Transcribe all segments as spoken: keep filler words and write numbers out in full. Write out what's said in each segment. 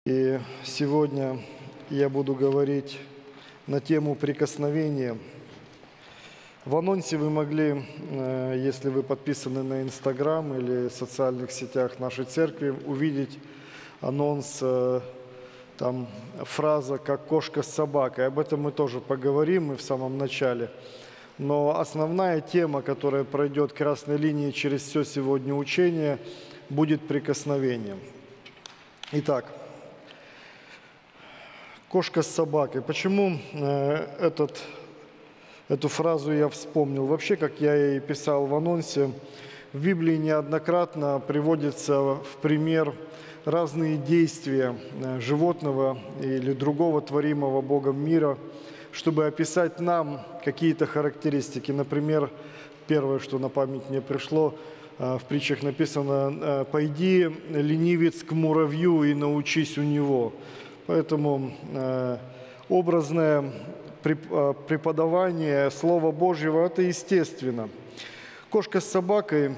И сегодня я буду говорить на тему прикосновения. В анонсе вы могли, если вы подписаны на Инстаграм или в социальных сетях нашей церкви, увидеть анонс, там фраза «как кошка с собакой». Об этом мы тоже поговорим и в самом начале. Но основная тема, которая пройдет красной линией через все сегодня учение, будет прикосновением. Итак, кошка с собакой. Почему э, этот, эту фразу я вспомнил? Вообще, как я и писал в анонсе, в Библии неоднократно приводится в пример разные действия животного или другого творимого Богом мира, чтобы описать нам какие-то характеристики. Например, первое, что на память мне пришло, в притчах написано: «Пойди, ленивец, к муравью и научись у него». Поэтому образное преподавание Слова Божьего – это естественно. Кошка с собакой,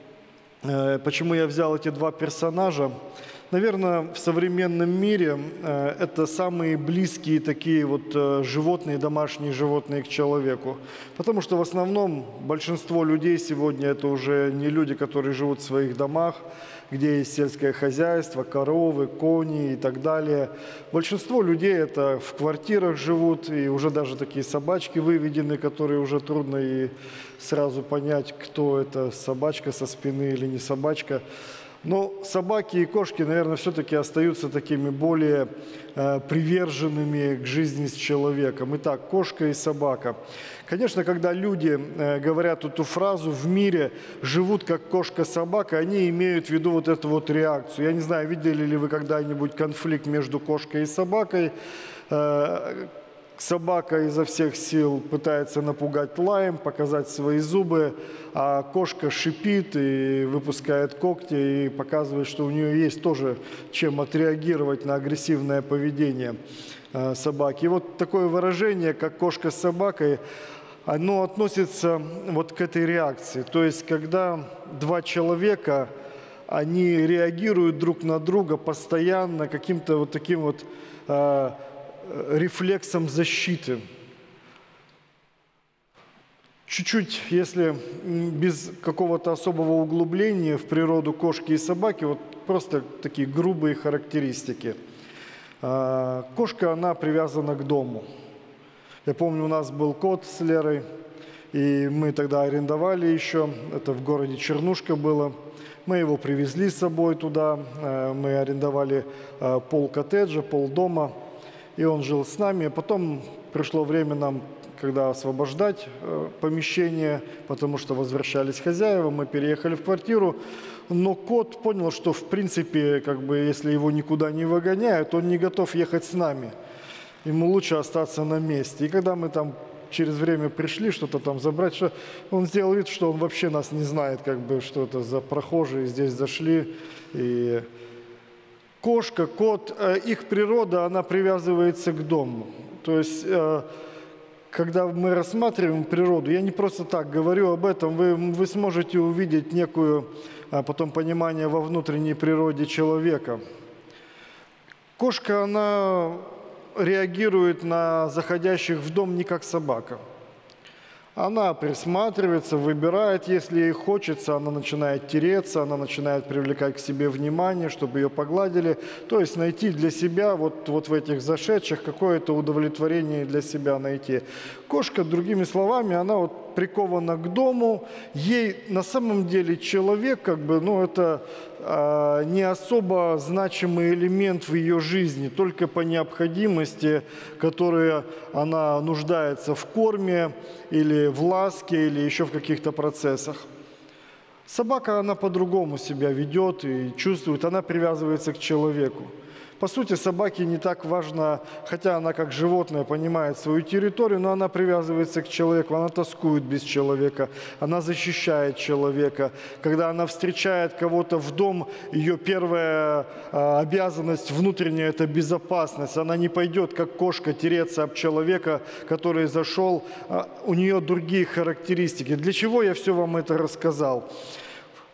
почему я взял эти два персонажа? Наверное, в современном мире это самые близкие такие вот животные, домашние животные к человеку. Потому что в основном большинство людей сегодня это уже не люди, которые живут в своих домах, где есть сельское хозяйство, коровы, кони и так далее. Большинство людей это в квартирах живут, и уже даже такие собачки выведены, которые уже трудно и сразу понять, кто это, собачка со спины или не собачка. Но собаки и кошки, наверное, все-таки остаются такими более э, приверженными к жизни с человеком. Итак, кошка и собака. Конечно, когда люди э, говорят эту фразу «в мире живут как кошка-собака», они имеют в виду вот эту вот реакцию. Я не знаю, видели ли вы когда-нибудь конфликт между кошкой и собакой. Э, Собака изо всех сил пытается напугать лаем, показать свои зубы, а кошка шипит и выпускает когти и показывает, что у нее есть тоже чем отреагировать на агрессивное поведение собаки. И вот такое выражение, как кошка с собакой, оно относится вот к этой реакции. То есть, когда два человека, они реагируют друг на друга постоянно каким-то вот таким вот рефлексом защиты. Чуть-чуть, если без какого-то особого углубления в природу кошки и собаки, вот просто такие грубые характеристики. Кошка, она привязана к дому. Я помню, у нас был кот с Лерой, и мы тогда арендовали еще, это в городе Чернушка было. Мы его привезли с собой туда, мы арендовали пол коттеджа, пол дома. И он жил с нами. Потом пришло время нам, когда освобождать э, помещение, потому что возвращались хозяева, мы переехали в квартиру. Но кот понял, что в принципе, как бы, если его никуда не выгоняют, он не готов ехать с нами. Ему лучше остаться на месте. И когда мы там через время пришли что-то там забрать, что он сделал вид, что он вообще нас не знает, как бы, что это за прохожие здесь зашли. И кошка, кот, их природа, она привязывается к дому. То есть, когда мы рассматриваем природу, я не просто так говорю об этом, вы, вы сможете увидеть некую потом понимание во внутренней природе человека. Кошка, она реагирует на заходящих в дом не как собака. Она присматривается, выбирает, если ей хочется, она начинает тереться, она начинает привлекать к себе внимание, чтобы ее погладили. То есть найти для себя, вот, вот в этих зашедших, какое-то удовлетворение для себя найти. Кошка, другими словами, она вот прикована к дому. Ей на самом деле человек, как бы, ну, это э, не особо значимый элемент в ее жизни, только по необходимости, которая она нуждается в корме или в ласке, или еще в каких-то процессах. Собака, она по-другому себя ведет и чувствует, она привязывается к человеку. По сути, собаке не так важно, хотя она как животное понимает свою территорию, но она привязывается к человеку, она тоскует без человека, она защищает человека. Когда она встречает кого-то в дом, ее первая а, обязанность внутренняя – это безопасность. Она не пойдет, как кошка, тереться об человека, который зашел. А, у нее другие характеристики. Для чего я все вам это рассказал?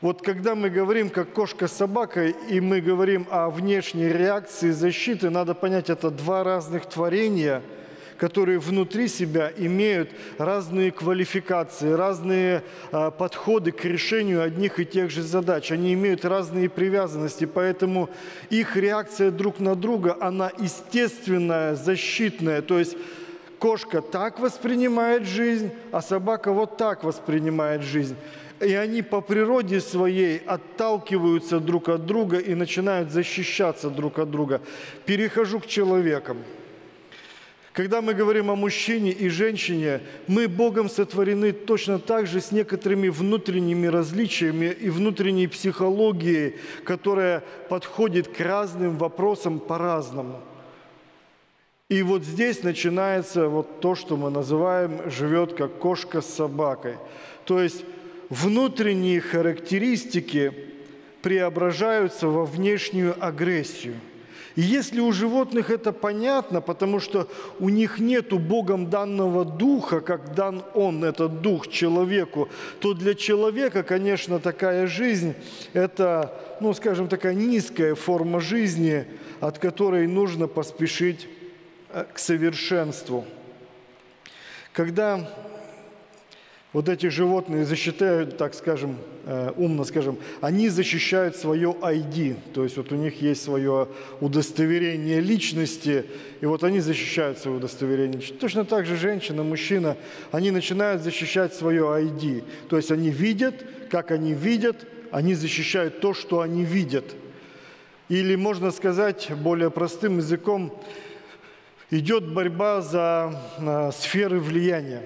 вот когда мы говорим, как кошка с собакой, и мы говорим о внешней реакции защиты, надо понять, это два разных творения, которые внутри себя имеют разные квалификации, разные а, подходы к решению одних и тех же задач. Они имеют разные привязанности, поэтому их реакция друг на друга, она естественная, защитная. То есть кошка так воспринимает жизнь, а собака вот так воспринимает жизнь. И они по природе своей отталкиваются друг от друга и начинают защищаться друг от друга. Перехожу к человекам. Когда мы говорим о мужчине и женщине, мы Богом сотворены точно так же с некоторыми внутренними различиями и внутренней психологией, которая подходит к разным вопросам по-разному. И вот здесь начинается вот то, что мы называем «живет как кошка с собакой». То есть внутренние характеристики преображаются во внешнюю агрессию. И если у животных это понятно, потому что у них нету Богом данного духа, как дан Он, этот дух, человеку, то для человека, конечно, такая жизнь – это, ну, скажем, такая низкая форма жизни, от которой нужно поспешить к совершенству. Когда вот эти животные защищают, так скажем, умно скажем, они защищают свое ай ди, то есть вот у них есть свое удостоверение личности, и вот они защищают свое удостоверение. Точно так же женщина, мужчина, они начинают защищать свое ай ди, то есть они видят, как они видят, они защищают то, что они видят. Или, можно сказать более простым языком, идет борьба за а, сферы влияния.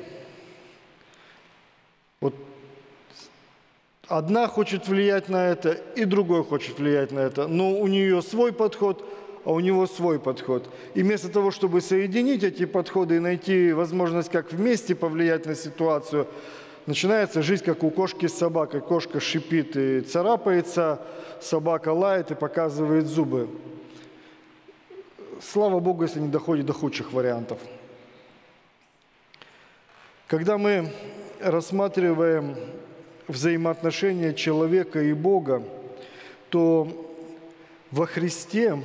Вот одна хочет влиять на это, и другой хочет влиять на это. Но у нее свой подход, а у него свой подход. И вместо того, чтобы соединить эти подходы и найти возможность, как вместе повлиять на ситуацию, начинается жизнь, как у кошки с собакой. Кошка шипит и царапается, собака лает и показывает зубы. Слава Богу, если не доходит до худших вариантов. Когда мы рассматриваем взаимоотношения человека и Бога, то во Христе,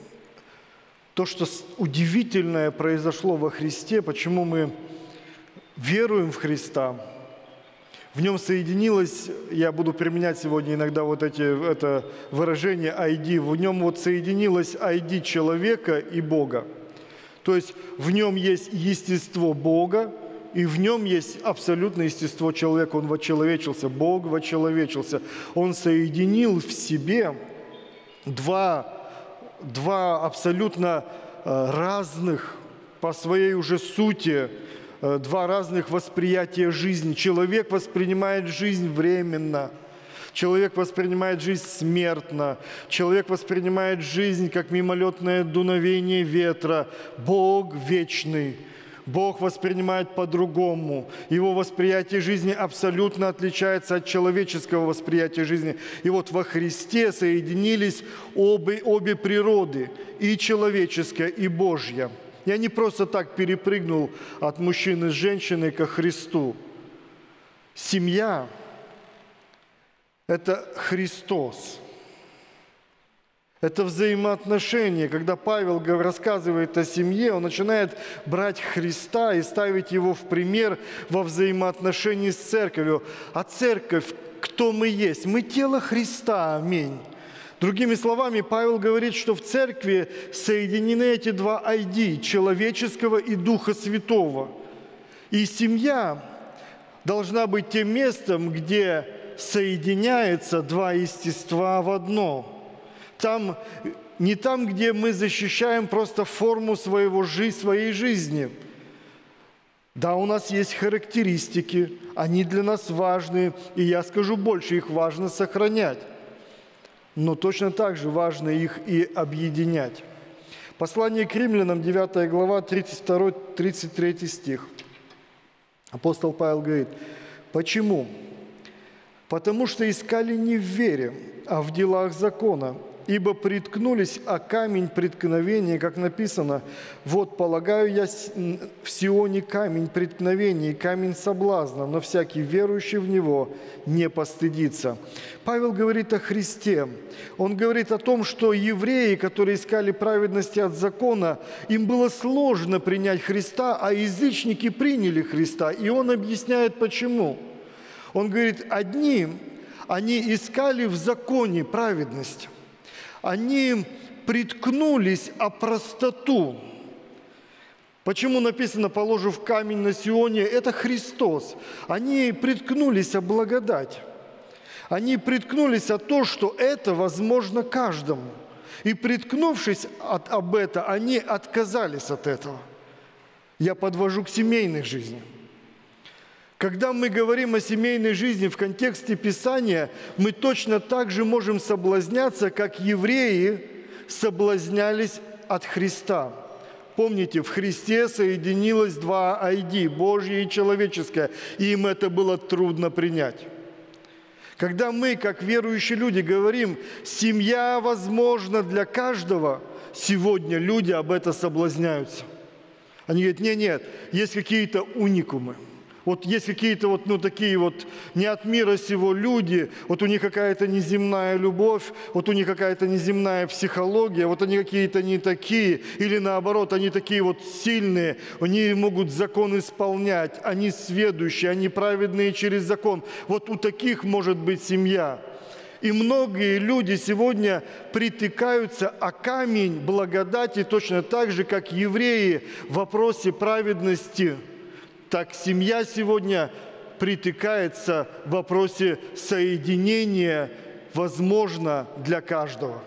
то, что удивительное произошло во Христе, почему мы веруем в Христа, в нем соединилось, я буду применять сегодня иногда вот эти, это выражение ай ди, в нем вот соединилось ай ди человека и Бога. То есть в нем есть естество Бога, и в нем есть абсолютное естество человека. Он вочеловечился, Бог вочеловечился. Он соединил в себе два, два абсолютно разных по своей уже сути, два разных восприятия жизни. Человек воспринимает жизнь временно. Человек воспринимает жизнь смертно. Человек воспринимает жизнь как мимолетное дуновение ветра. Бог вечный. Бог воспринимает по-другому. Его восприятие жизни абсолютно отличается от человеческого восприятия жизни. И вот во Христе соединились обе, обе природы, и человеческая, и Божья. Я не просто так перепрыгнул от мужчины с женщиной ко Христу. Семья – это Христос. Это взаимоотношения. Когда Павел рассказывает о семье, он начинает брать Христа и ставить его в пример во взаимоотношении с церковью. А церковь, кто мы есть? Мы тело Христа. Аминь. Другими словами, Павел говорит, что в церкви соединены эти два ай ди – человеческого и Духа Святого. И семья должна быть тем местом, где соединяются два естества в одно. Там, не там, где мы защищаем просто форму своего, своей жизни. Да, у нас есть характеристики, они для нас важны, и я скажу больше, их важно сохранять. Но точно так же важно их и объединять. Послание к Римлянам, девятая глава, тридцать второй — тридцать третий стих. Апостол Павел говорит: «Почему? Потому что искали не в вере, а в делах закона, ибо приткнулись о камень преткновения, как написано, вот полагаю я в Сионе камень преткновения и камень соблазна, но всякий верующий в него не постыдится». Павел говорит о Христе. Он говорит о том, что евреи, которые искали праведности от закона, им было сложно принять Христа, а язычники приняли Христа. И он объясняет, почему. Он говорит, одни, они искали в законе праведность. Они приткнулись о простоту. Почему написано «положив камень на Сионе»? Это Христос. Они приткнулись о благодать. Они приткнулись о то, что это возможно каждому. И приткнувшись от, об это, они отказались от этого. Я подвожу к семейной жизни. Когда мы говорим о семейной жизни в контексте Писания, мы точно так же можем соблазняться, как евреи соблазнялись от Христа. Помните, в Христе соединилось два ай ди – Божье и человеческое, и им это было трудно принять. Когда мы, как верующие люди, говорим, семья возможна для каждого, сегодня люди об этом соблазняются. Они говорят, нет, нет, есть какие-то уникумы. Вот есть какие-то вот, ну, такие вот не от мира сего люди, вот у них какая-то неземная любовь, вот у них какая-то неземная психология, вот они какие-то не такие, или наоборот, они такие вот сильные, они могут закон исполнять, они сведущие, они праведные через закон. Вот у таких может быть семья. И многие люди сегодня притыкаются о камень благодати точно так же, как евреи в вопросе праведности. Так семья сегодня притыкается в вопросе соединения, возможно, для каждого.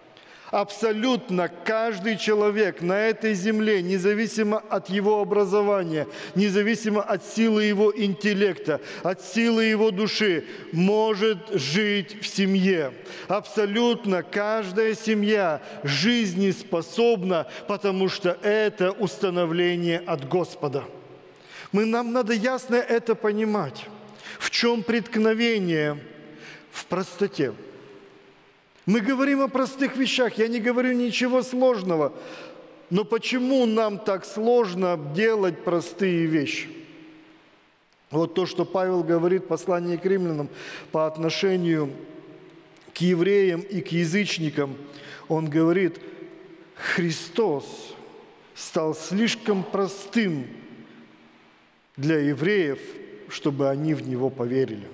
Абсолютно каждый человек на этой земле, независимо от его образования, независимо от силы его интеллекта, от силы его души, может жить в семье. Абсолютно каждая семья жизнеспособна, потому что это установление от Господа. Мы, нам надо ясно это понимать. В чем преткновение? В простоте. Мы говорим о простых вещах, я не говорю ничего сложного. Но почему нам так сложно делать простые вещи? Вот то, что Павел говорит в послании к римлянам по отношению к евреям и к язычникам. Он говорит, Христос стал слишком простым для евреев, чтобы они в Него поверили.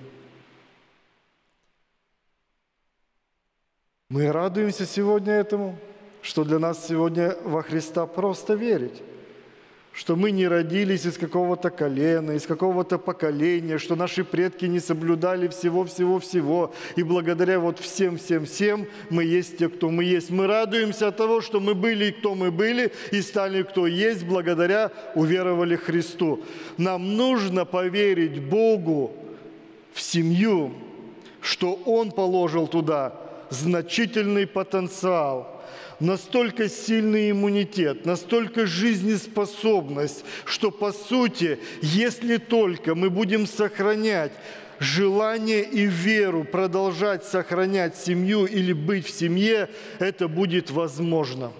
Мы радуемся сегодня этому, что для нас сегодня во Христа просто верить, что мы не родились из какого-то колена, из какого-то поколения, что наши предки не соблюдали всего-всего-всего, и благодаря вот всем-всем-всем мы есть те, кто мы есть. Мы радуемся от того, что мы были и кто мы были, и стали кто есть, благодаря уверовали Христу. Нам нужно поверить Богу в семью, что Он положил туда значительный потенциал, настолько сильный иммунитет, настолько жизнеспособность, что, по сути, если только мы будем сохранять желание и веру, продолжать сохранять семью или быть в семье, это будет возможно.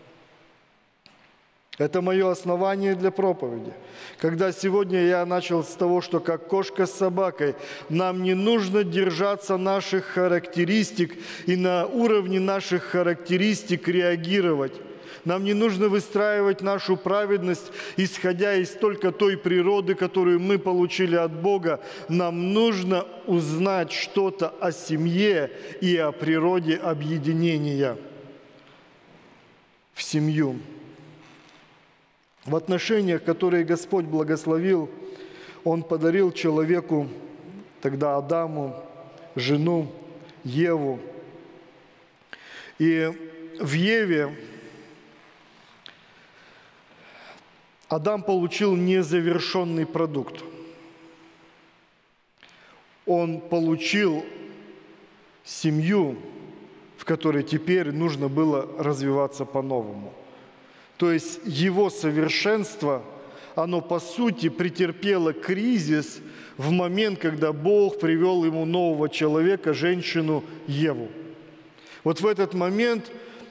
Это мое основание для проповеди. Когда сегодня я начал с того, что как кошка с собакой, нам не нужно держаться наших характеристик и на уровне наших характеристик реагировать. Нам не нужно выстраивать нашу праведность, исходя из только той природы, которую мы получили от Бога. Нам нужно узнать что-то о семье и о природе объединения в семью. В отношениях, которые Господь благословил, Он подарил человеку, тогда Адаму, жену Еву. И в Еве Адам получил незавершенный продукт. Он получил семью, в которой теперь нужно было развиваться по-новому. То есть его совершенство, оно по сути претерпело кризис в момент, когда Бог привел ему нового человека, женщину Еву. Вот в этот момент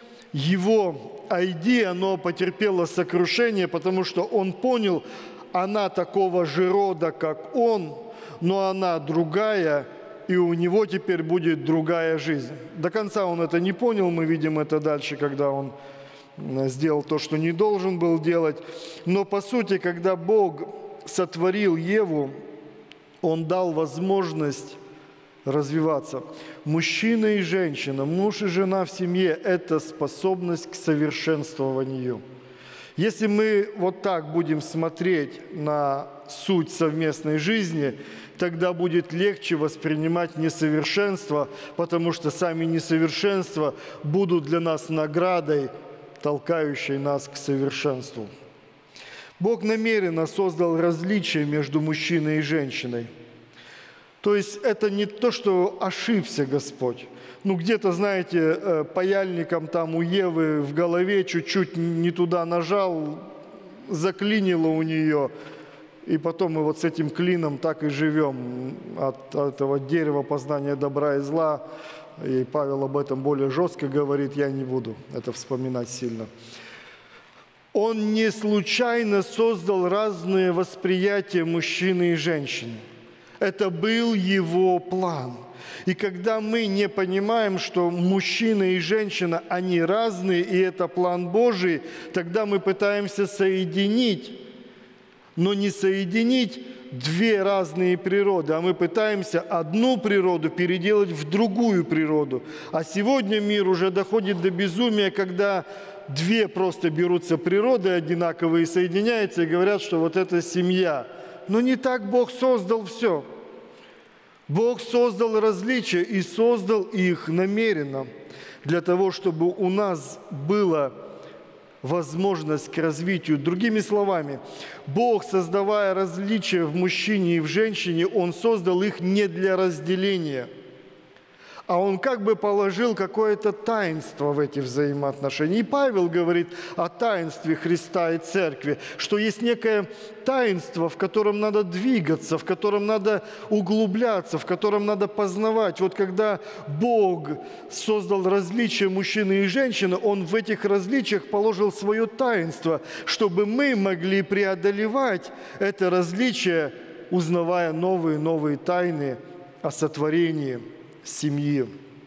его ай ди, оно потерпело сокрушение, потому что он понял, она такого же рода, как он, но она другая, и у него теперь будет другая жизнь. До конца он это не понял, мы видим это дальше, когда он сделал то, что не должен был делать. Но по сути, когда Бог сотворил Еву, Он дал возможность развиваться. Мужчина и женщина, муж и жена в семье – это способность к совершенствованию. Если мы вот так будем смотреть на суть совместной жизни, тогда будет легче воспринимать несовершенство, потому что сами несовершенства будут для нас наградой, толкающей нас к совершенству. Бог намеренно создал различия между мужчиной и женщиной. То есть это не то, что ошибся Господь. Ну, где-то, знаете, паяльником там у Евы в голове чуть-чуть не туда нажал, заклинило у нее. И потом мы вот с этим клином так и живем от этого дерева познания добра и зла. И Павел об этом более жестко говорит, я не буду это вспоминать сильно. Он не случайно создал разные восприятия мужчины и женщины. Это был его план. И когда мы не понимаем, что мужчина и женщина, они разные, и это план Божий, тогда мы пытаемся соединить, но не соединить две разные природы, а мы пытаемся одну природу переделать в другую природу. А сегодня мир уже доходит до безумия, когда две просто берутся природы одинаковые, соединяются и говорят, что вот это семья. Но не так Бог создал все. Бог создал различия и создал их намеренно для того, чтобы у нас была возможность к развитию. Другими словами, Бог, создавая различия в мужчине и в женщине, Он создал их не для разделения, а Он как бы положил какое-то таинство в эти взаимоотношения. И Павел говорит о таинстве Христа и Церкви, что есть некое таинство, в котором надо двигаться, в котором надо углубляться, в котором надо познавать. Вот когда Бог создал различия мужчины и женщины, Он в этих различиях положил свое таинство, чтобы мы могли преодолевать это различие, узнавая новые новые тайны о сотворении семьи.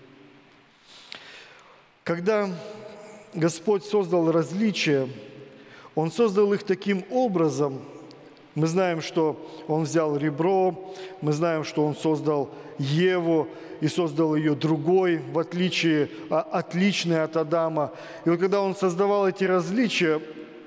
Когда Господь создал различия, Он создал их таким образом. Мы знаем, что Он взял ребро, мы знаем, что Он создал Еву и создал ее другой, в отличие, отличной от Адама. И вот когда Он создавал эти различия,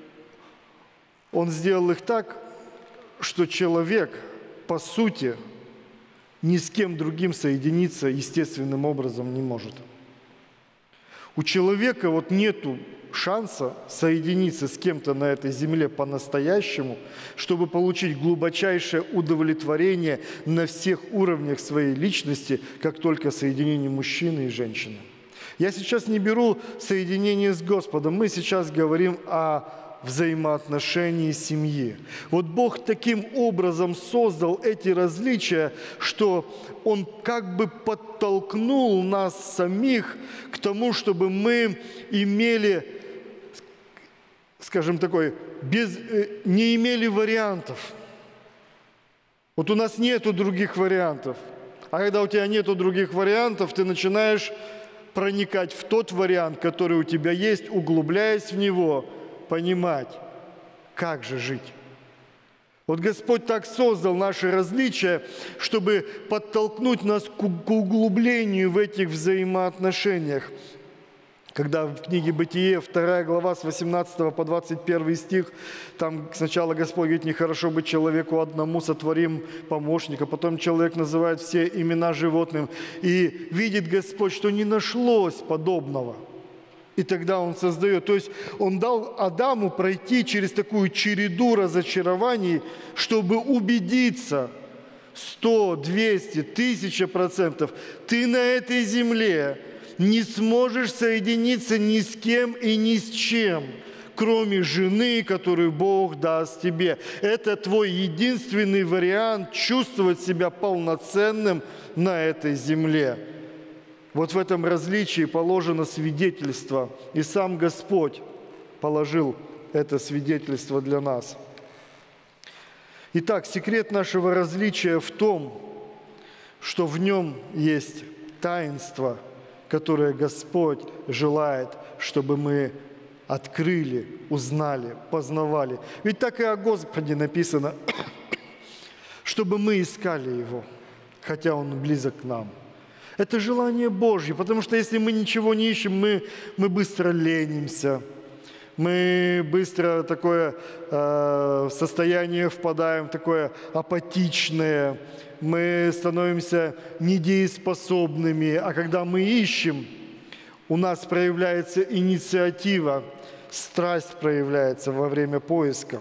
Он сделал их так, что человек, по сути, ни с кем другим соединиться естественным образом не может. У человека вот нету шанса соединиться с кем-то на этой земле по-настоящему, чтобы получить глубочайшее удовлетворение на всех уровнях своей личности, как только соединение мужчины и женщины. Я сейчас не беру соединение с Господом, мы сейчас говорим о взаимоотношении семьи. Вот Бог таким образом создал эти различия, что Он как бы подтолкнул нас самих к тому, чтобы мы имели, скажем, такой, без, не имели вариантов. Вот у нас нету других вариантов. А когда у тебя нету других вариантов, ты начинаешь проникать в тот вариант, который у тебя есть, углубляясь в него, понимать, как же жить. Вот Господь так создал наши различия, чтобы подтолкнуть нас к углублению в этих взаимоотношениях. Когда в книге «Бытие», вторая глава, с восемнадцатого по двадцать первый стих, там сначала Господь говорит, нехорошо быть человеку одному, сотворим помощника, потом человек называет все имена животным, и видит Господь, что не нашлось подобного. И тогда Он создает. То есть Он дал Адаму пройти через такую череду разочарований, чтобы убедиться сто, двести, тысяча процентов. Ты на этой земле не сможешь соединиться ни с кем и ни с чем, кроме жены, которую Бог даст тебе. Это твой единственный вариант чувствовать себя полноценным на этой земле. Вот в этом различии положено свидетельство, и сам Господь положил это свидетельство для нас. Итак, секрет нашего различия в том, что в нем есть таинство, которое Господь желает, чтобы мы открыли, узнали, познавали. Ведь так и о Господе написано, чтобы мы искали Его, хотя Он близок к нам. Это желание Божье, потому что если мы ничего не ищем, мы, мы быстро ленимся, мы быстро такое э, состояние впадаем, в такое апатичное, мы становимся недееспособными. А когда мы ищем, у нас проявляется инициатива, страсть проявляется во время поиска.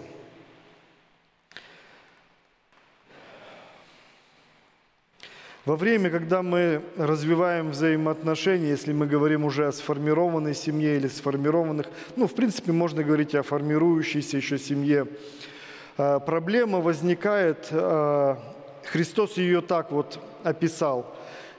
Во время, когда мы развиваем взаимоотношения, если мы говорим уже о сформированной семье или сформированных, ну, в принципе, можно говорить о формирующейся еще семье, проблема возникает, Христос ее так вот описал: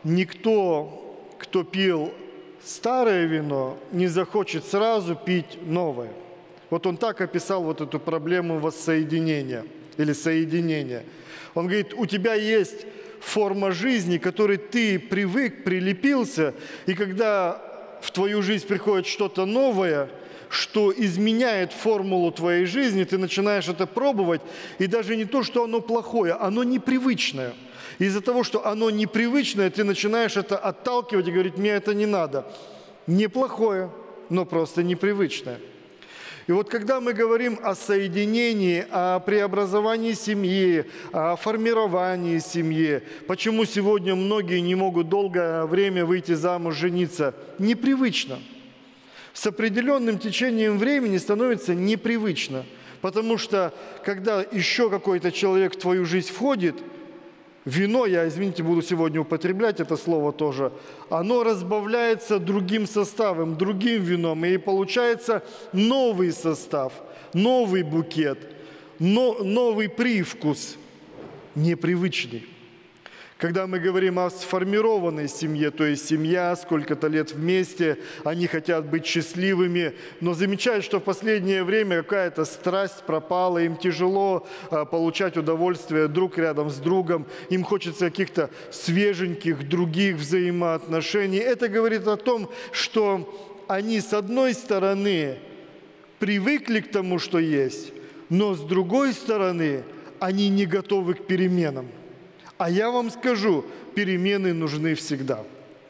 «Никто, кто пил старое вино, не захочет сразу пить новое». Вот он так описал вот эту проблему воссоединения или соединения. Он говорит, у тебя есть форма жизни, к которой ты привык, прилепился, и когда в твою жизнь приходит что-то новое, что изменяет формулу твоей жизни, ты начинаешь это пробовать, и даже не то, что оно плохое, оно непривычное. Из-за того, что оно непривычное, ты начинаешь это отталкивать и говорить, мне это не надо. Неплохое, но просто непривычное. И вот когда мы говорим о соединении, о преобразовании семьи, о формировании семьи, почему сегодня многие не могут долгое время выйти замуж, жениться? Непривычно. С определенным течением времени становится непривычно. Потому что, когда еще какой-то человек в твою жизнь входит, вино, я, извините, буду сегодня употреблять это слово тоже, оно разбавляется другим составом, другим вином, и получается новый состав, новый букет, но, новый привкус, непривычный. Когда мы говорим о сформированной семье, то есть семья, сколько-то лет вместе, они хотят быть счастливыми, но замечают, что в последнее время какая-то страсть пропала, им тяжело а, получать удовольствие друг рядом с другом, им хочется каких-то свеженьких других взаимоотношений. Это говорит о том, что они с одной стороны привыкли к тому, что есть, но с другой стороны они не готовы к переменам. А я вам скажу, перемены нужны всегда.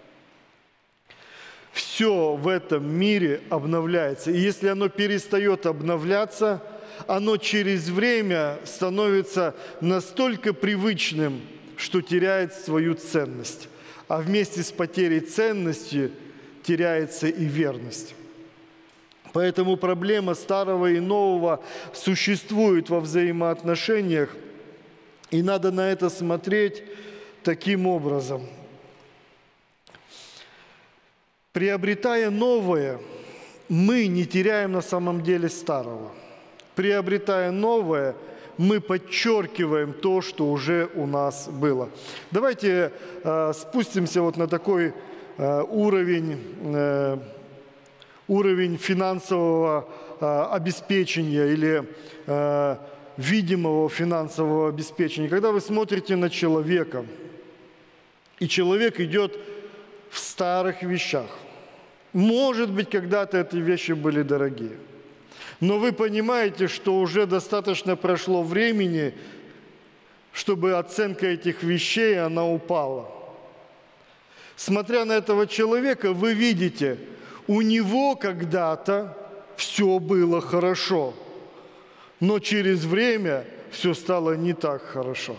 Все в этом мире обновляется. И если оно перестает обновляться, оно через время становится настолько привычным, что теряет свою ценность. А вместе с потерей ценности теряется и верность. Поэтому проблема старого и нового существует во взаимоотношениях. И надо на это смотреть таким образом. Приобретая новое, мы не теряем на самом деле старого. Приобретая новое, мы подчеркиваем то, что уже у нас было. Давайте э, спустимся вот на такой э, уровень, э, уровень финансового э, обеспечения или э, видимого финансового обеспечения. Когда вы смотрите на человека, и человек идет в старых вещах, может быть, когда-то эти вещи были дорогие, но вы понимаете, что уже достаточно прошло времени, чтобы оценка этих вещей, она упала. Смотря на этого человека, вы видите, у него когда-то все было хорошо, но через время все стало не так хорошо.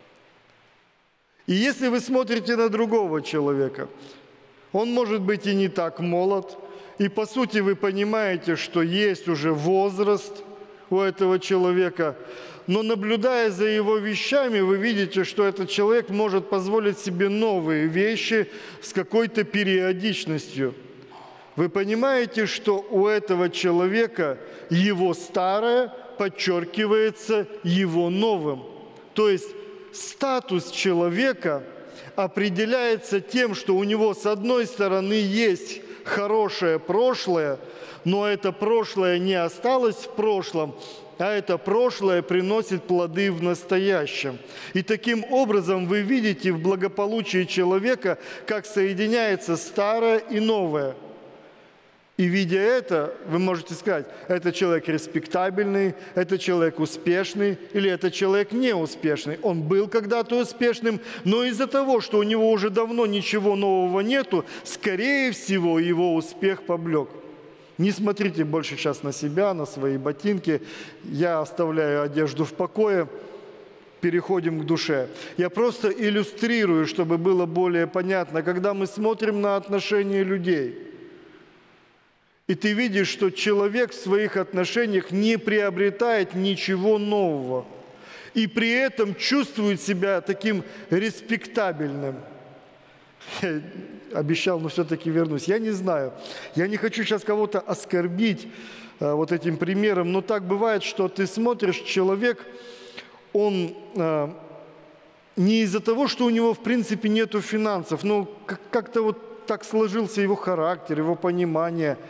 И если вы смотрите на другого человека, он может быть и не так молод, и по сути вы понимаете, что есть уже возраст у этого человека, но наблюдая за его вещами, вы видите, что этот человек может позволить себе новые вещи с какой-то периодичностью. Вы понимаете, что у этого человека его старое подчеркивается его новым. То есть статус человека определяется тем, что у него с одной стороны есть хорошее прошлое, но это прошлое не осталось в прошлом, а это прошлое приносит плоды в настоящем. И таким образом вы видите в благополучии человека, как соединяется старое и новое. И видя это, вы можете сказать, это человек респектабельный, это человек успешный или это человек неуспешный. Он был когда-то успешным, но из-за того, что у него уже давно ничего нового нету, скорее всего, его успех поблек. Не смотрите больше сейчас на себя, на свои ботинки. Я оставляю одежду в покое. Переходим к душе. Я просто иллюстрирую, чтобы было более понятно, когда мы смотрим на отношения людей. И ты видишь, что человек в своих отношениях не приобретает ничего нового. И при этом чувствует себя таким респектабельным. Я обещал, но все-таки вернусь. Я не знаю. Я не хочу сейчас кого-то оскорбить а, вот этим примером, но так бывает, что ты смотришь, человек, он а, не из-за того, что у него в принципе нету финансов, но как-то вот так сложился его характер, его понимание.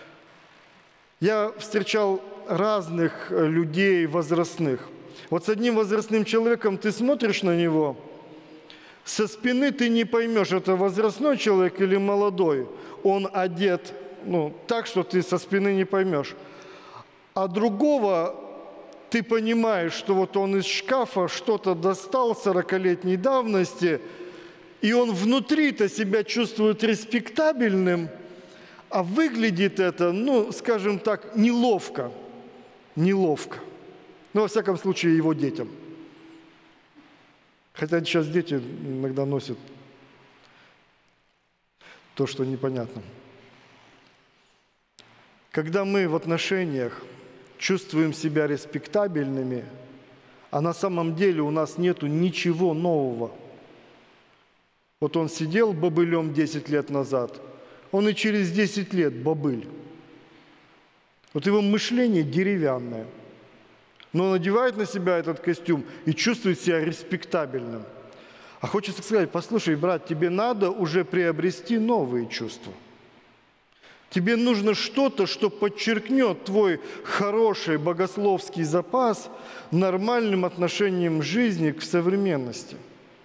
Я встречал разных людей возрастных. Вот с одним возрастным человеком ты смотришь на него, со спины ты не поймешь, это возрастной человек или молодой. Он одет ну, так, что ты со спины не поймешь. А другого ты понимаешь, что вот он из шкафа что-то достал сорокалетней давности, и он внутри-то себя чувствует респектабельным, а выглядит это, ну, скажем так, неловко. Неловко. Ну, во всяком случае, его детям. Хотя сейчас дети иногда носят то, что непонятно. Когда мы в отношениях чувствуем себя респектабельными, а на самом деле у нас нету ничего нового. Вот он сидел бобылем десять лет назад, он и через десять лет бобыль. Вот его мышление деревянное. Но он надевает на себя этот костюм и чувствует себя респектабельным. А хочется сказать, послушай, брат, тебе надо уже приобрести новые чувства. Тебе нужно что-то, что подчеркнет твой хороший богословский запас нормальным отношением к жизни, к современности.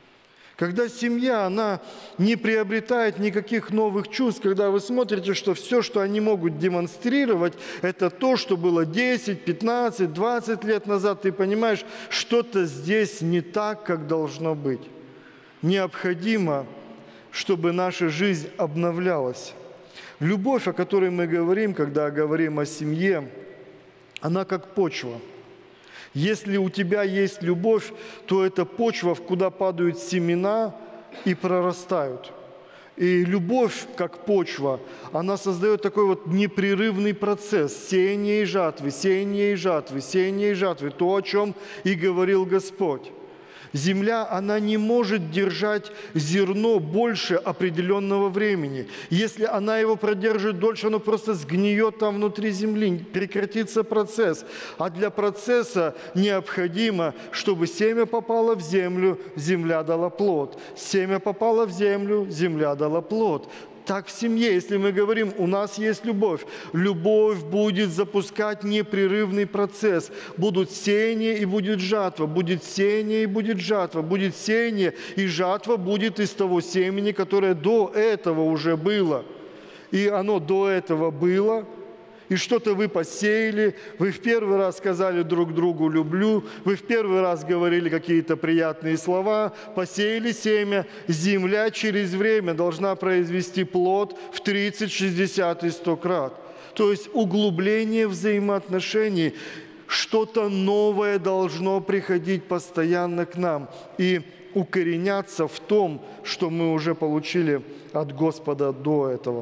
Когда семья, она не приобретает никаких новых чувств, когда вы смотрите, что все, что они могут демонстрировать, это то, что было десять, пятнадцать, двадцать лет назад, ты понимаешь, что-то здесь не так, как должно быть. Необходимо, чтобы наша жизнь обновлялась. Любовь, о которой мы говорим, когда говорим о семье, она как почва. Если у тебя есть любовь, то это почва, в куда падают семена и прорастают. И любовь, как почва, она создает такой вот непрерывный процесс сеяния и жатвы, сеяния и жатвы, сеяния и жатвы. То, о чем и говорил Господь. Земля, она не может держать зерно больше определенного времени. Если она его продержит дольше, оно просто сгниет там внутри земли, прекратится процесс. А для процесса необходимо, чтобы семя попало в землю, земля дала плод. Семя попало в землю, земля дала плод. Так в семье, если мы говорим, у нас есть любовь, любовь будет запускать непрерывный процесс. Будут сеяние и будет жатва, будет сеяние и будет жатва, будет сеяние и жатва будет из того семени, которое до этого уже было. И оно до этого было, и что-то вы посеяли, вы в первый раз сказали друг другу «люблю», вы в первый раз говорили какие-то приятные слова, посеяли семя, земля через время должна произвести плод в тридцать, шестьдесят и сто крат. То есть углубление взаимоотношений, что-то новое должно приходить постоянно к нам и укореняться в том, что мы уже получили от Господа до этого.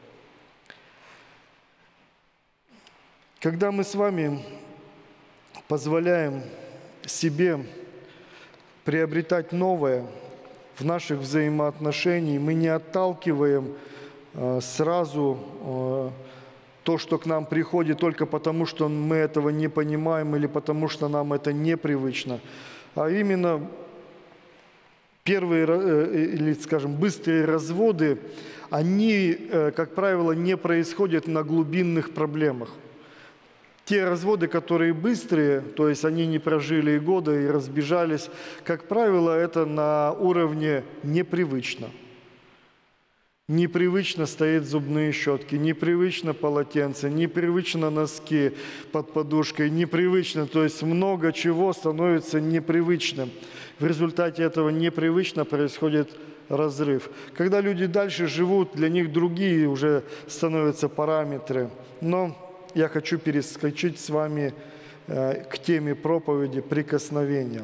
Когда мы с вами позволяем себе приобретать новое в наших взаимоотношениях, мы не отталкиваем э, сразу э, то, что к нам приходит только потому, что мы этого не понимаем или потому, что нам это непривычно, а именно Первые, или, скажем, быстрые разводы, они, как правило, не происходят на глубинных проблемах. Те разводы, которые быстрые, то есть они не прожили и года и разбежались, как правило, это на уровне непривычно. Непривычно стоят зубные щетки, непривычно полотенце, непривычно носки под подушкой, непривычно, то есть много чего становится непривычным. В результате этого непривычно происходит разрыв. Когда люди дальше живут, для них другие уже становятся параметры. Но я хочу перескочить с вами к теме проповеди «Прикосновения».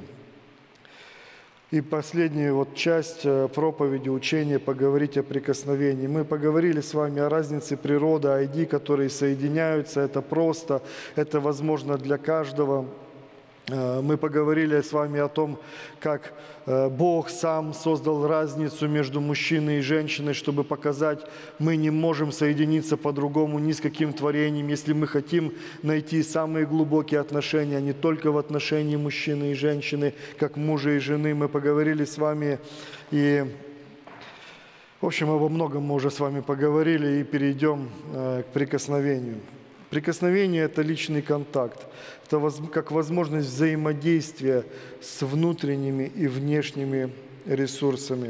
И последняя вот часть проповеди, учения, поговорить о прикосновении. Мы поговорили с вами о разнице природы, ай ди, которые соединяются. Это просто, это возможно для каждого. Мы поговорили с вами о том, как Бог сам создал разницу между мужчиной и женщиной, чтобы показать, мы не можем соединиться по-другому ни с каким творением, если мы хотим найти самые глубокие отношения, а не только в отношении мужчины и женщины, как мужа и жены. Мы поговорили с вами и, в общем, обо многом мы уже с вами поговорили и перейдем к прикосновению. Прикосновение – это личный контакт, это как возможность взаимодействия с внутренними и внешними ресурсами.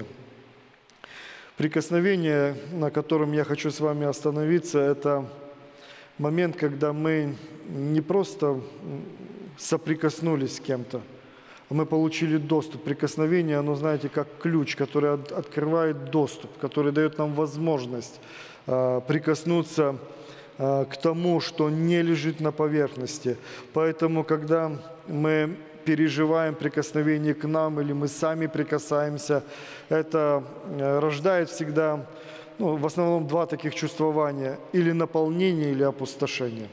Прикосновение, на котором я хочу с вами остановиться, это момент, когда мы не просто соприкоснулись с кем-то, а мы получили доступ. Прикосновение, оно, знаете, как ключ, который открывает доступ, который дает нам возможность прикоснуться к тому, что не лежит на поверхности. Поэтому, когда мы переживаем прикосновение к нам или мы сами прикасаемся, это рождает всегда, ну, в основном два таких чувствования: или наполнение, или опустошение.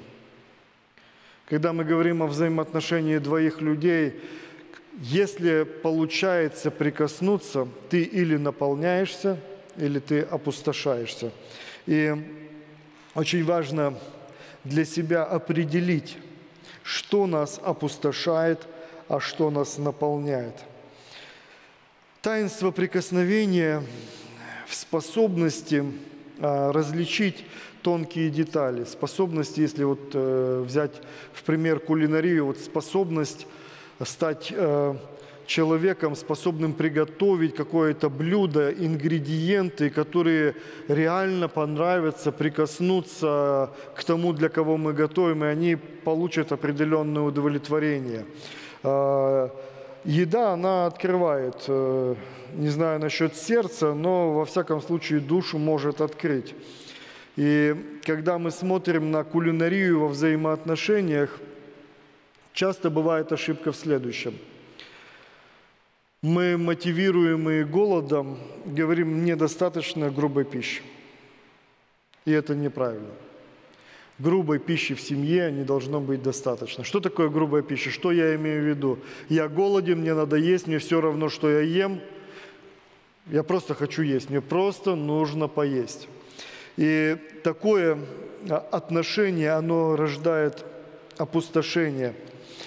Когда мы говорим о взаимоотношении двоих людей, если получается прикоснуться, ты или наполняешься, или ты опустошаешься. И очень важно для себя определить, что нас опустошает, а что нас наполняет. Таинство прикосновения в способности а, различить тонкие детали, способность, если вот э, взять в пример кулинарию, вот способность стать э, человеком, способным приготовить какое-то блюдо, ингредиенты, которые реально понравятся, прикоснуться к тому, для кого мы готовим, и они получат определенное удовлетворение. Еда, она открывает, не знаю насчет сердца, но во всяком случае душу может открыть. И когда мы смотрим на кулинарию во взаимоотношениях, часто бывает ошибка в следующем. Мы, мотивируемые голодом, говорим: недостаточно грубой пищи. И это неправильно. Грубой пищи в семье не должно быть достаточно. Что такое грубая пища? Что я имею в виду? Я голоден, мне надо есть, мне все равно, что я ем. Я просто хочу есть, мне просто нужно поесть. И такое отношение, оно рождает опустошение.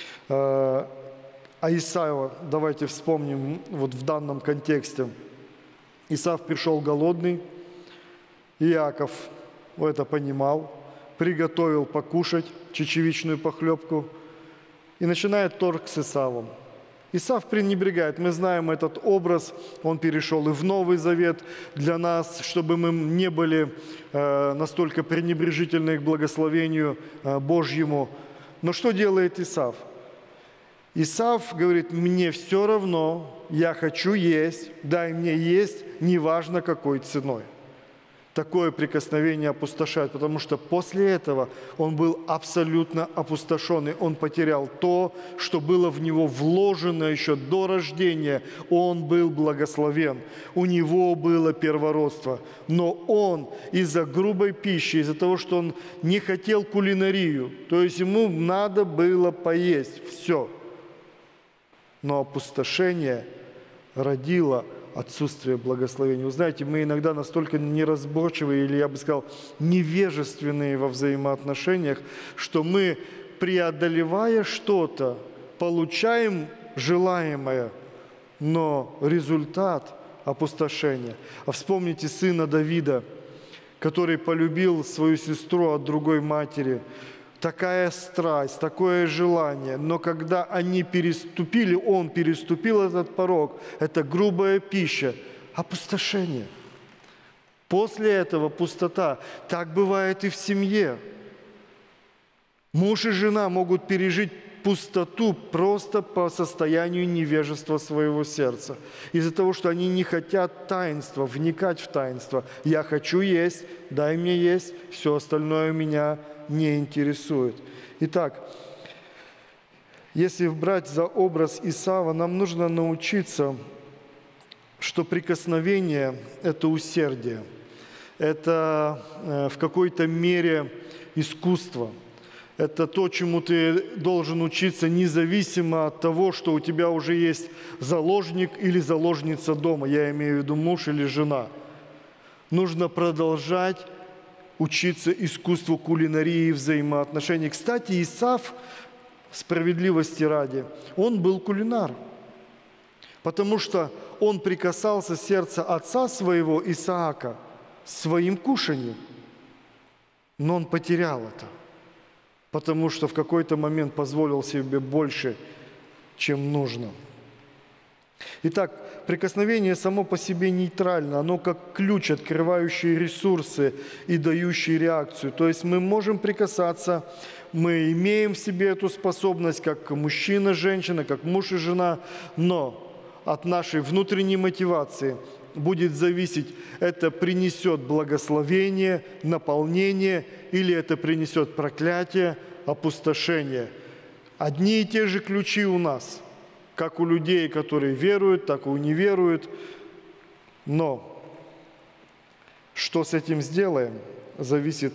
А Исава, давайте вспомним вот в данном контексте. Исав пришел голодный, Иаков это понимал, приготовил покушать чечевичную похлебку и начинает торг с Исавом. Исав пренебрегает. Мы знаем этот образ, он перешел и в Новый Завет для нас, чтобы мы не были э, настолько пренебрежительны к благословению э, Божьему. Но что делает Исав? Исав говорит: мне все равно, я хочу есть, дай мне есть, неважно какой ценой. Такое прикосновение опустошает, потому что после этого он был абсолютно опустошенный. Он потерял то, что было в него вложено еще до рождения. Он был благословен, у него было первородство. Но он из-за грубой пищи, из-за того, что он не хотел кулинарию, то есть ему надо было поесть, все. Но опустошение родило отсутствие благословения. Вы знаете, мы иногда настолько неразборчивые, или я бы сказал, невежественные во взаимоотношениях, что мы, преодолевая что-то, получаем желаемое, но результат – опустошение. А вспомните сына Давида, который полюбил свою сестру от другой матери. Такая страсть, такое желание. Но когда они переступили, он переступил этот порог, это грубая пища, опустошение. После этого пустота. Так бывает и в семье. Муж и жена могут пережить пустоту просто по состоянию невежества своего сердца. Из-за того, что они не хотят таинства, вникать в таинство. Я хочу есть, дай мне есть, все остальное меня не интересует. Итак, если брать за образ Исава, нам нужно научиться, что прикосновение – это усердие, это в какой-то мере искусство. Это то, чему ты должен учиться, независимо от того, что у тебя уже есть заложник или заложница дома. Я имею в виду муж или жена. Нужно продолжать учиться искусству кулинарии и взаимоотношений. Кстати, Исав, справедливости ради, он был кулинар, потому что он прикасался сердца отца своего, Исаака, своим кушанием. Но он потерял это, потому что в какой-то момент позволил себе больше, чем нужно. Итак, прикосновение само по себе нейтрально, оно как ключ, открывающий ресурсы и дающий реакцию. То есть мы можем прикасаться, мы имеем в себе эту способность, как мужчина, женщина, как муж и жена, но от нашей внутренней мотивации будет зависеть, это принесет благословение, наполнение, или это принесет проклятие, опустошение. Одни и те же ключи у нас, как у людей, которые веруют, так и у неверуют. Но что с этим сделаем, зависит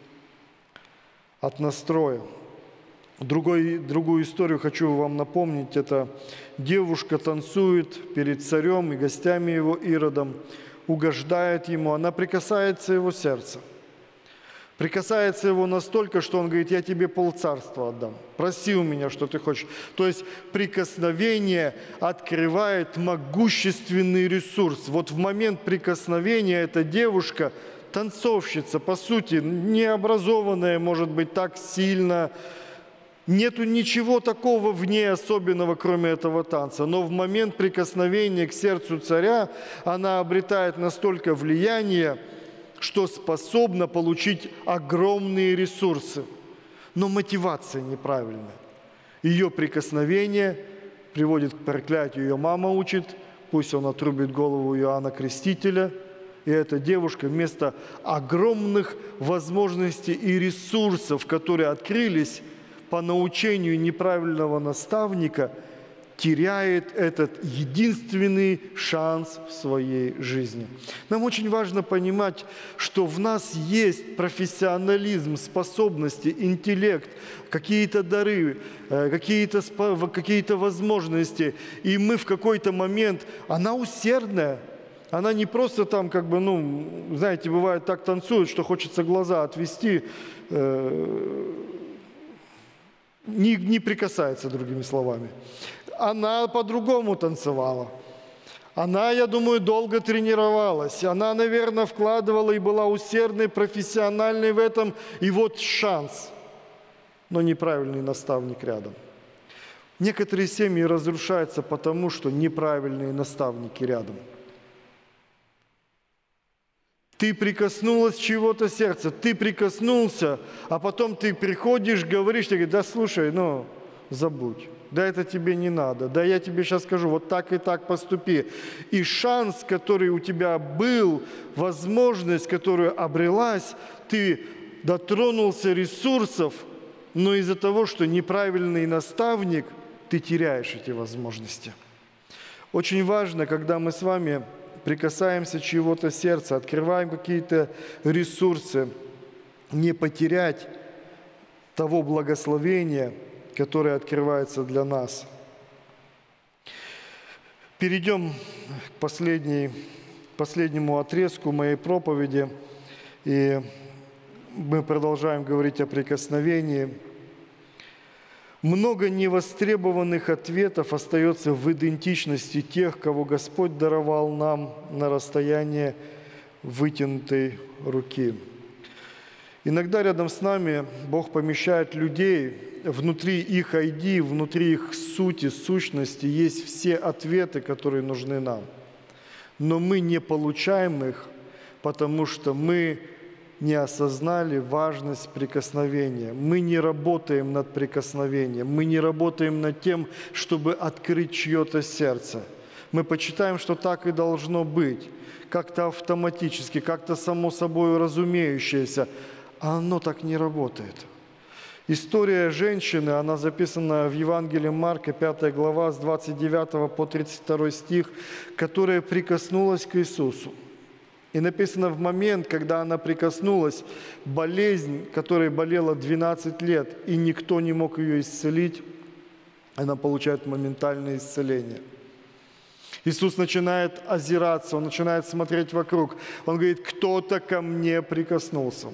от настроя. Другой, другую историю хочу вам напомнить. Это девушка танцует перед царем и гостями его Иродом, угождает ему, она прикасается его сердца. Прикасается его настолько, что он говорит: я тебе полцарства отдам, проси у меня, что ты хочешь. То есть прикосновение открывает могущественный ресурс. Вот в момент прикосновения эта девушка, танцовщица, по сути, необразованная, может быть, так сильно, нету ничего такого в ней особенного, кроме этого танца. Но в момент прикосновения к сердцу царя она обретает настолько влияние, что способна получить огромные ресурсы. Но мотивация неправильная. Ее прикосновение приводит к проклятию. Ее мама учит, пусть он отрубит голову Иоанна Крестителя. И эта девушка вместо огромных возможностей и ресурсов, которые открылись по научению неправильного наставника, теряет этот единственный шанс в своей жизни. Нам очень важно понимать, что в нас есть профессионализм, способности, интеллект, какие-то дары, какие-то, какие-то возможности. И мы в какой-то момент, она усердная, она не просто там, как бы, ну, знаете, бывает так танцует, что хочется глаза отвести, не, не прикасается, другими словами. Она по-другому танцевала. Она, я думаю, долго тренировалась. Она, наверное, вкладывала и была усердной, профессиональной в этом. И вот шанс. Но неправильный наставник рядом. Некоторые семьи разрушаются потому, что неправильные наставники рядом. Ты прикоснулась чего-то сердца, ты прикоснулся, а потом ты приходишь, говоришь, ты говоришь: да слушай, ну, забудь. Да это тебе не надо, да я тебе сейчас скажу, вот так и так поступи. И шанс, который у тебя был, возможность, которую обрелась, ты дотронулся ресурсов, но из-за того, что неправильный наставник, ты теряешь эти возможности. Очень важно, когда мы с вами прикасаемся чьего-то сердца, открываем какие-то ресурсы, не потерять того благословения, которое открывается для нас. Перейдем к последней, последнему отрезку моей проповеди, и мы продолжаем говорить о прикосновении. Много невостребованных ответов остается в идентичности тех, кого Господь даровал нам на расстоянии вытянутой руки. Иногда рядом с нами Бог помещает людей, внутри их ай ди, внутри их сути, сущности есть все ответы, которые нужны нам. Но мы не получаем их, потому что мы не осознали важность прикосновения. Мы не работаем над прикосновением, мы не работаем над тем, чтобы открыть чье-то сердце. Мы почитаем, что так и должно быть, как-то автоматически, как-то само собой разумеющееся, а оно так не работает. История женщины, она записана в Евангелии Марка, пятая глава, с двадцать девятого по тридцать второй стих, которая прикоснулась к Иисусу. И написано, в момент, когда она прикоснулась, болезнь, которой болела двенадцать лет, и никто не мог ее исцелить, она получает моментальное исцеление. Иисус начинает озираться, Он начинает смотреть вокруг. Он говорит, кто-то ко мне прикоснулся.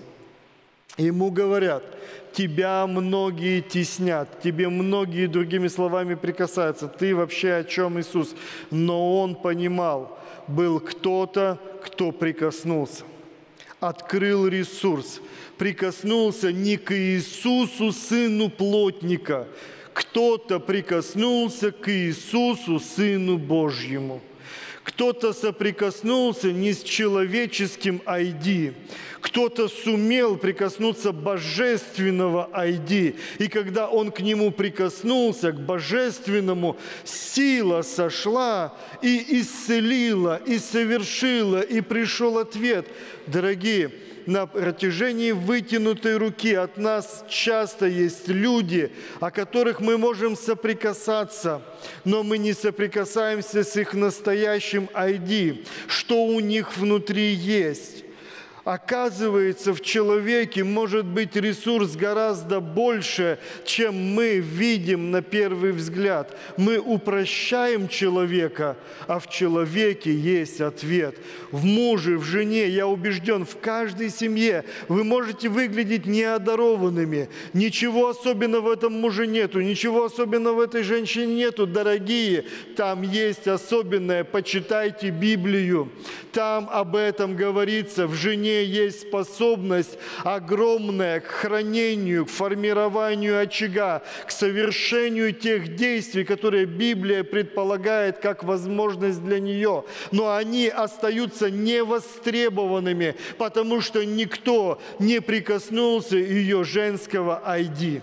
Ему говорят, тебя многие теснят, тебе многие, другими словами, прикасаются. Ты вообще о чем, Иисус? Но Он понимал, был кто-то, кто прикоснулся, открыл ресурс, прикоснулся не к Иисусу, сыну плотника. Кто-то прикоснулся к Иисусу, Сыну Божьему. Кто-то соприкоснулся не с человеческим ай ди, кто-то сумел прикоснуться божественного ай ди. И когда он к нему прикоснулся, к божественному, сила сошла и исцелила, и совершила, и пришел ответ. Дорогие, на протяжении вытянутой руки от нас часто есть люди, о которых мы можем соприкасаться, но мы не соприкасаемся с их настоящим ай ди, что у них внутри есть. Оказывается, в человеке может быть ресурс гораздо больше, чем мы видим на первый взгляд. Мы упрощаем человека, а в человеке есть ответ. В муже, в жене, я убежден, в каждой семье вы можете выглядеть неодарованными. Ничего особенного в этом муже нету, ничего особенного в этой женщине нету. Дорогие, там есть особенное. Почитайте Библию. Там об этом говорится. В жене есть способность огромная к хранению, к формированию очага, к совершению тех действий, которые Библия предполагает как возможность для нее. Но они остаются невостребованными, потому что никто не прикоснулся ее женского ай ди.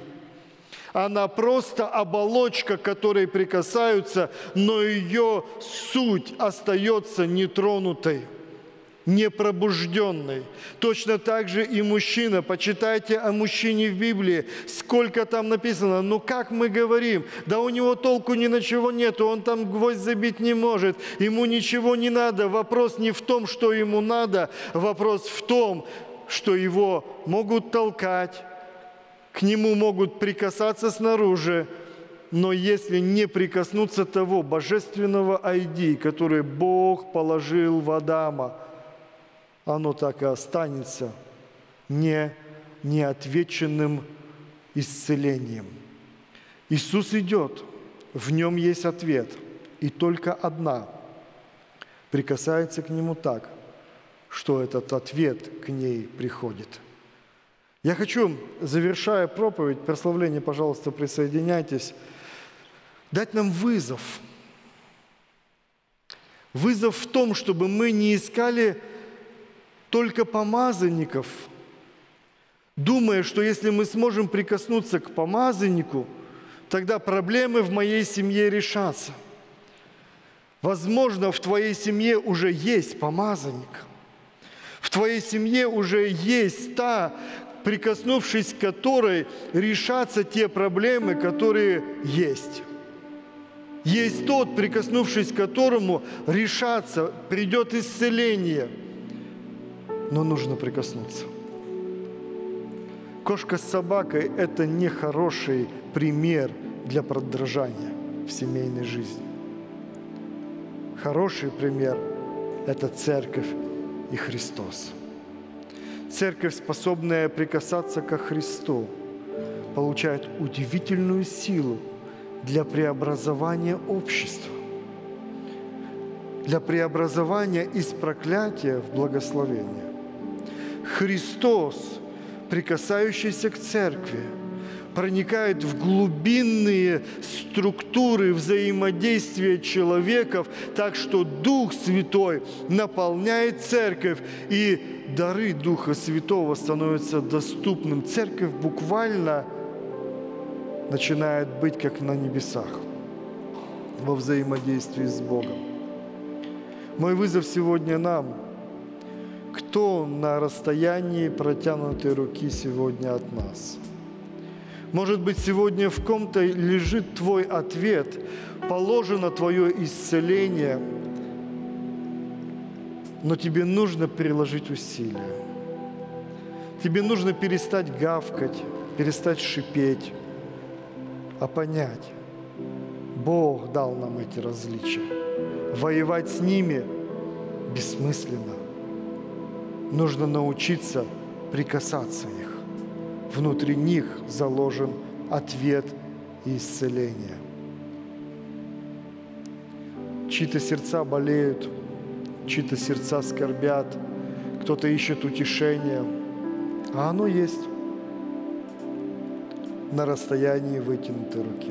Она просто оболочка, к которой прикасаются, но ее суть остается нетронутой, непробужденной. Точно так же и мужчина. Почитайте о мужчине в Библии. Сколько там написано. Ну как мы говорим? Да у него толку ни на чего нету. Он там гвоздь забить не может. Ему ничего не надо. Вопрос не в том, что ему надо. Вопрос в том, что его могут толкать. К нему могут прикасаться снаружи. Но если не прикоснуться того божественного ай ди, который Бог положил в Адама, оно так и останется не, неотвеченным исцелением. Иисус идет, в нем есть ответ, и только одна прикасается к нему так, что этот ответ к ней приходит. Я хочу, завершая проповедь, прославление, пожалуйста, присоединяйтесь, дать нам вызов. Вызов в том, чтобы мы не искали только помазанников, думая, что если мы сможем прикоснуться к помазаннику, тогда проблемы в моей семье решатся. Возможно, в твоей семье уже есть помазанник. В твоей семье уже есть та, прикоснувшись к которой решатся те проблемы, которые есть. Есть тот, прикоснувшись к которому решатся, придет исцеление. Но нужно прикоснуться. Кошка с собакой – это не хороший пример для подражания в семейной жизни. Хороший пример – это церковь и Христос. Церковь, способная прикасаться ко Христу, получает удивительную силу для преобразования общества, для преобразования из проклятия в благословение. Христос, прикасающийся к церкви, проникает в глубинные структуры взаимодействия человеков, так что Дух Святой наполняет церковь, и дары Духа Святого становятся доступным. Церковь буквально начинает быть как на небесах во взаимодействии с Богом. Мой вызов сегодня нам: кто на расстоянии протянутой руки сегодня от нас? Может быть, сегодня в ком-то лежит твой ответ, положено твое исцеление, но тебе нужно приложить усилия. Тебе нужно перестать гавкать, перестать шипеть, а понять: Бог дал нам эти различия. Воевать с ними бессмысленно. Нужно научиться прикасаться их. Внутри них заложен ответ и исцеление. Чьи-то сердца болеют, чьи-то сердца скорбят, кто-то ищет утешения, а оно есть на расстоянии вытянутой руки.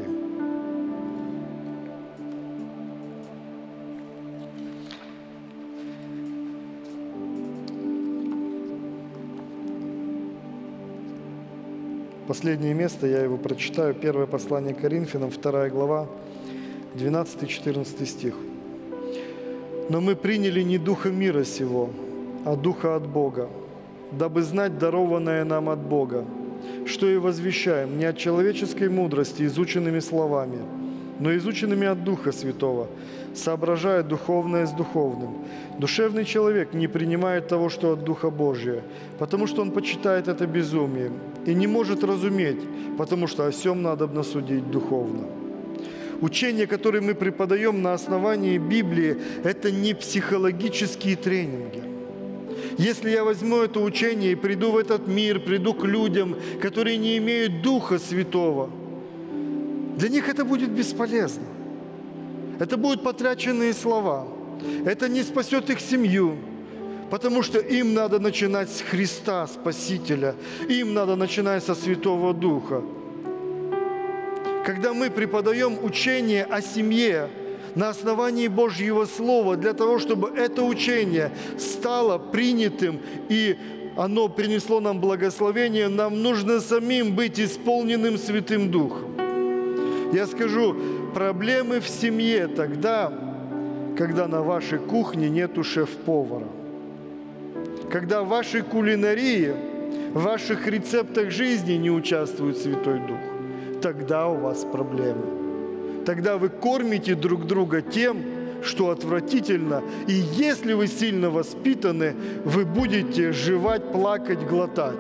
Последнее место, я его прочитаю, первое послание к Коринфянам, вторая глава, двенадцатый-четырнадцатый стих. «Но мы приняли не духа мира сего, а духа от Бога, дабы знать дарованное нам от Бога, что и возвещаем не от человеческой мудрости, изученными словами, но изученными от Духа Святого, соображая духовное с духовным. Душевный человек не принимает того, что от Духа Божия, потому что он почитает это безумием, и не может разуметь, потому что о сем надобно судить духовно». Учение, которое мы преподаем на основании Библии, это не психологические тренинги. Если я возьму это учение и приду в этот мир, приду к людям, которые не имеют Духа Святого, для них это будет бесполезно. Это будут потраченные слова. Это не спасет их семью, потому что им надо начинать с Христа, Спасителя. Им надо начинать со Святого Духа. Когда мы преподаем учение о семье на основании Божьего Слова, для того, чтобы это учение стало принятым и оно принесло нам благословение, нам нужно самим быть исполненным Святым Духом. Я скажу, проблемы в семье тогда, когда на вашей кухне нету шеф-повара. Когда в вашей кулинарии, в ваших рецептах жизни не участвует Святой Дух. Тогда у вас проблемы. Тогда вы кормите друг друга тем, что отвратительно. И если вы сильно воспитаны, вы будете жевать, плакать, глотать.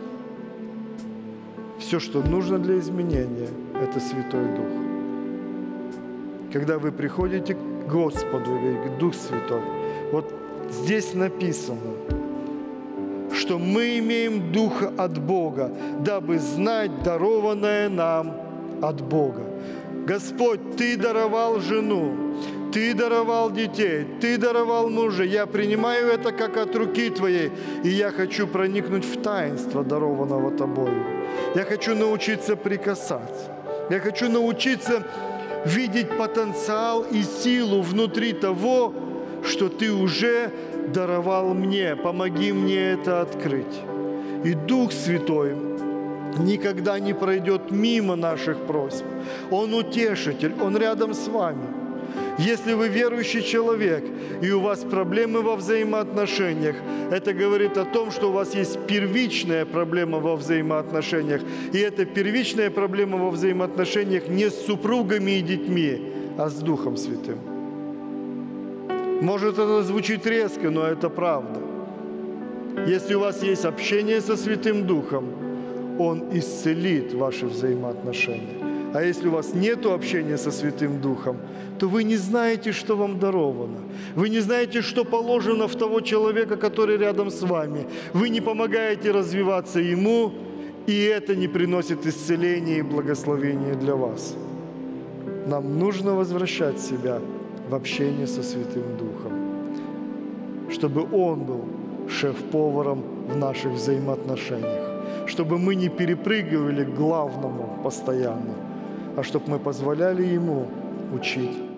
Все, что нужно для изменения, это Святой Дух. Когда вы приходите к Господу и говорите: Дух Святой, вот здесь написано, что мы имеем Духа от Бога, дабы знать дарованное нам от Бога. Господь, Ты даровал жену, Ты даровал детей, Ты даровал мужа. Я принимаю это как от руки Твоей, и я хочу проникнуть в таинство дарованного Тобою. Я хочу научиться прикасаться. Я хочу научиться видеть потенциал и силу внутри того, что Ты уже даровал мне. Помоги мне это открыть. И Дух Святой никогда не пройдет мимо наших просьб. Он утешитель, Он рядом с вами. Если вы верующий человек, и у вас проблемы во взаимоотношениях, это говорит о том, что у вас есть первичная проблема во взаимоотношениях. И эта первичная проблема во взаимоотношениях не с супругами и детьми, а с Духом Святым. Может, это звучит резко, но это правда. Если у вас есть общение со Святым Духом, Он исцелит ваши взаимоотношения. А если у вас нет общения со Святым Духом, то вы не знаете, что вам даровано. Вы не знаете, что положено в того человека, который рядом с вами. Вы не помогаете развиваться ему, и это не приносит исцеления и благословения для вас. Нам нужно возвращать себя в общение со Святым Духом, чтобы Он был шеф-поваром в наших взаимоотношениях, чтобы мы не перепрыгивали к главному постоянно, а чтобы мы позволяли Ему учить